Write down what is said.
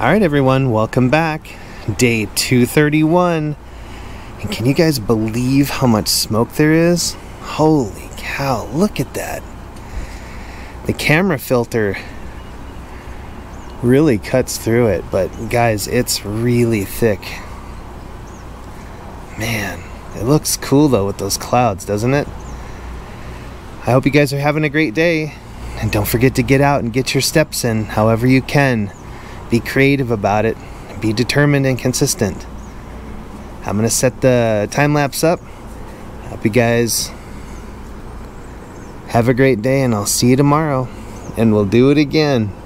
Alright everyone, welcome back. Day 231. And can you guys believe how much smoke there is? Holy cow, look at that. The camera filter really cuts through it, but guys, it's really thick. Man, it looks cool though with those clouds, doesn't it? I hope you guys are having a great day. And don't forget to get out and get your steps in however you can. Be creative about it. Be determined and consistent. I'm going to set the time lapse up. Hope you guys have a great day, and I'll see you tomorrow. And we'll do it again.